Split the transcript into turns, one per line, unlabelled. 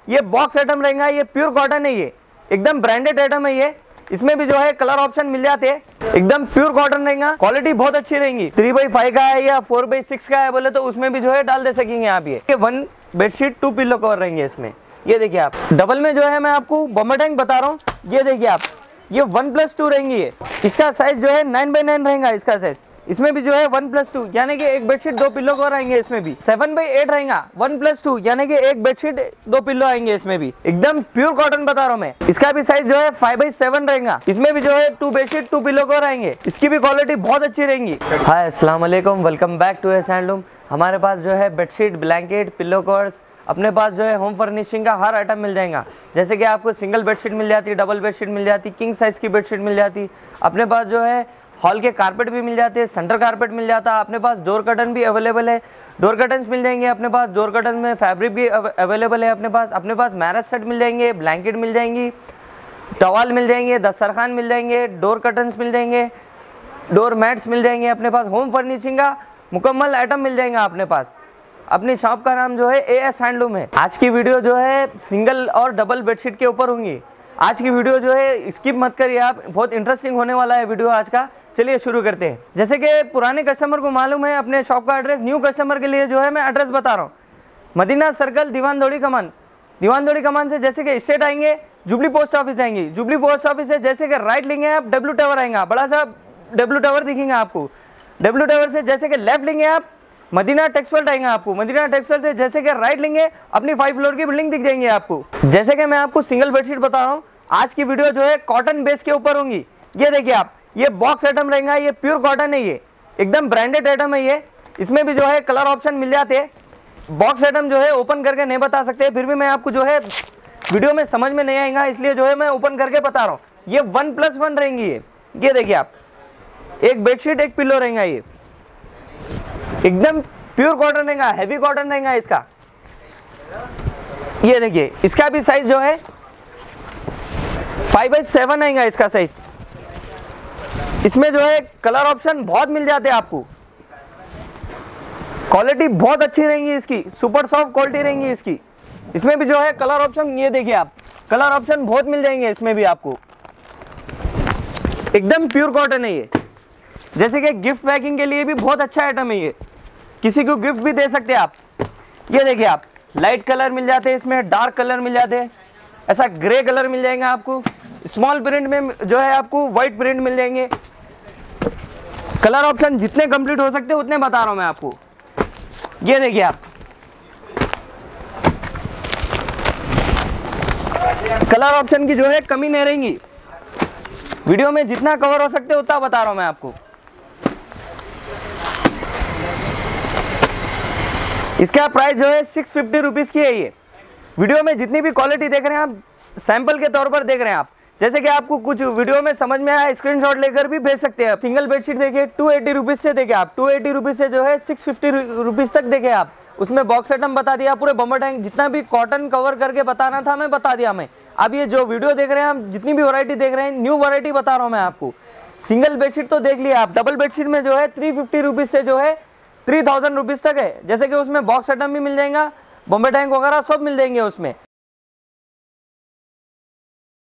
ये box item रहेगा, ये प्योर कॉटन है, ये एकदम ब्रांडेड आइटम है ये। इसमें भी जो है कलर ऑप्शन मिल जाते हैं, एकदम प्योर कॉटन रहेगा, क्वालिटी बहुत अच्छी रहेगी। 3x5 का है या 4x6 का है बोले तो उसमें भी जो है डाल दे सकेंगे आप। ये 1 बेडशीट 2 पिल्लो कवर रहेंगे इसमें। ये देखिए आप डबल में जो है मैं आपको बॉम्बे टैंक बता रहा हूँ। ये देखिए आप, ये 1+2 रहेंगी ये। इसका साइज जो है 9x9 रहेगा इसका साइज। इसमें भी जो है 1+2 यानी कि एक बेडशीट 2 पिल्लो कवर आएंगे। इसमें भी 7x8 रहेगा, 1+2 यानी कि एक बेडशीट 2 पिल्लो आएंगे। इसमें भी एकदम प्योर कॉटन बता रहा हूँ मैं। इसका भी साइज जो है 5x7 रहेगा। इसमें भी जो है 2 बेडशीट 2 पिल्लो कवर आएंगे। इसकी भी क्वालिटी बहुत अच्छी रहेंगी। हाय अस्सलाम वालेकुम, welcome back to S handloom. हमारे पास जो है बेडशीट, ब्लैंकेट, पिल्लो कवर्स, अपने पास जो है होम फर्निशिंग का हर आइटम मिल जाएगा। जैसे कि आपको सिंगल बेडशीट मिल जाती, डबल बेडशीट मिल जाती, किंग साइज की बेडशीट मिल जाती। अपने पास जो है हॉल के कारपेट भी मिल जाते हैं, सेंटर कारपेट मिल जाता है। अपने पास डोर कर्टन भी अवेलेबल है, डोर कर्टन्स मिल जाएंगे अपने पास। डोर कर्टन में फैब्रिक भी अवेलेबल है अपने पास मैरेज सेट मिल जाएंगे, ब्लैंकेट मिल जाएंगी, टॉवल मिल जाएंगे, दस्तरखान मिल जाएंगे, डोर कर्टन्स मिल जाएंगे, डोर मैट्स मिल जाएंगे। अपने पास होम फर्निशिंग का मुकम्मल आइटम मिल जाएगा अपने पास। अपनी शॉप का नाम जो है एएस हैंडलूम है। आज की वीडियो जो है सिंगल और डबल बेडशीट के ऊपर होंगी। आज की वीडियो जो है स्किप मत करिए आप, बहुत इंटरेस्टिंग होने वाला है वीडियो आज का। चलिए शुरू करते हैं। जैसे कि पुराने कस्टमर को मालूम है अपने शॉप का एड्रेस, न्यू कस्टमर के लिए जो है मैं एड्रेस बता रहा हूँ। मदीना सर्कल, दीवान दौड़ी कमान। दीवान दौड़ी कमान से जैसे कि स्ट्रेट आएंगे जुबली पोस्ट ऑफिस आएंगे। जुबली पोस्ट ऑफिस से जैसे कि राइट लेंगे आप, डब्ल्यू टावर आएगा, बड़ा सा डब्ल्यू टावर दिखेंगे आपको। डब्ल्यू टावर से जैसे कि लेफ्ट लेंगे आप, मदीना टेक्सटाइल आएगा आपको। मदीना टेक्सटाइल से जैसे कि राइट लेंगे अपनी 5 फ्लोर की बिल्डिंग दिख जाएंगे आपको। जैसे कि मैं आपको सिंगल बेडशीट बता रहा हूँ, आज की वीडियो जो है कॉटन बेस के ऊपर होंगी। ये देखिए आप, ये बॉक्स आइटम रहेगा, ये प्योर कॉटन है, ये एकदम ब्रांडेड आइटम है ये। इसमें भी जो है कलर ऑप्शन मिल जाते हैं। बॉक्स आइटम जो है ओपन करके नहीं बता सकते, फिर भी मैं आपको जो है वीडियो में समझ में नहीं आएगा, इसलिए जो है मैं ओपन करके बता रहा हूँ। ये 1+1 रहेंगी ये देखिए आप, एक बेडशीट एक पिल्लो रहेगा। ये एकदम प्योर कॉटन रहेगा, हैवी कॉटन रहेगा इसका। ये देखिए इसका भी साइज जो है 5x7 आएगा इसका साइज। इसमें जो है कलर ऑप्शन बहुत मिल जाते हैं आपको। क्वालिटी बहुत अच्छी रहेंगी इसकी, सुपर सॉफ्ट क्वालिटी रहेंगी इसकी। इसमें भी जो है कलर ऑप्शन, ये देखिए आप, कलर ऑप्शन बहुत मिल जाएंगे इसमें भी आपको। एकदम प्योर कॉटन है ये। जैसे कि गिफ्ट पैकिंग के लिए भी बहुत अच्छा आइटम है ये, किसी को गिफ्ट भी दे सकते हैं आप। ये देखिए आप, लाइट कलर मिल जाते हैं इसमें, डार्क कलर मिल जाते हैं, ऐसा ग्रे कलर मिल जाएगा आपको। स्मॉल प्रिंट में जो है आपको व्हाइट प्रिंट मिल जाएंगे। कलर ऑप्शन जितने कंप्लीट हो सकते हैं उतने बता रहा हूं मैं आपको। ये देखिए आप, कलर ऑप्शन की जो है कमी नहीं रहेंगी। वीडियो में जितना कवर हो सकते उतना बता रहा हूं मैं आपको। इसका प्राइस जो है 650 रुपीज़ की है ये। वीडियो में जितनी भी क्वालिटी देख रहे हैं आप, सैंपल के तौर पर देख रहे हैं आप। जैसे कि आपको कुछ वीडियो में समझ में आया, स्क्रीनशॉट लेकर भी भेज सकते हैं आप। सिंगल बेडशीट देखिए 280 रुपीज़ से देखे आप, 280 रुपीज़ से जो है 650 रुपीज़ तक देखे आप। उसमें बॉक्स आइटम बता दिया, पूरे बॉम्बे टैंक जितना भी कॉटन कवर करके बताना था मैं बता दिया मैं। अब ये जो वीडियो देख रहे हैं आप, जितनी भी वैरायटी देख रहे हैं, न्यू वैरायटी बता रहा हूँ मैं आपको। सिंगल बेडशीट तो देख लिया आप, डबल बेडशीट में जो है 350 रुपीज़ से जो है 3000 रुपीज़ तक है। जैसे कि उसमें बॉक्स आइटम भी मिल जाएगा, बॉम्बे टैंक वगैरह सब मिल जाएंगे उसमें।